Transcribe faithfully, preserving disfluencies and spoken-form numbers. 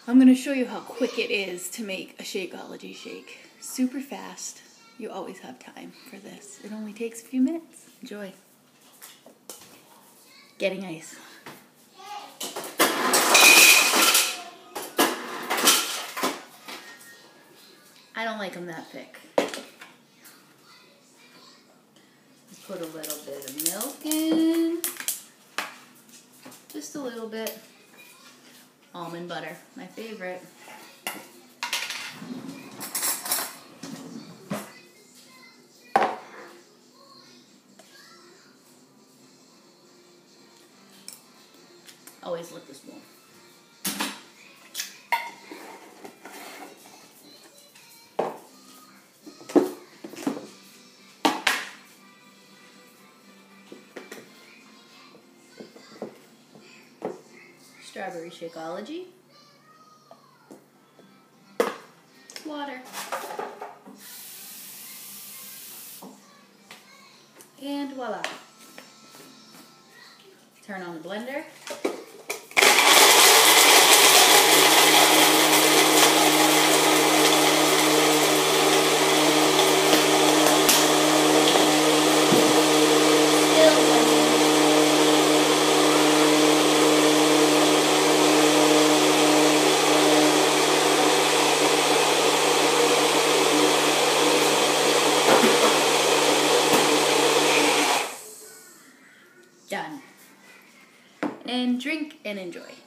I'm going to show you how quick it is to make a Shakeology shake. Super fast. You always have time for this. It only takes a few minutes. Enjoy. Getting ice. I don't like them that thick. Just put a little bit of milk in. Just a little bit. Almond butter, my favorite. Always lick the spoon. Strawberry Shakeology. Water. And voila. Turn on the blender. Done. And drink and enjoy.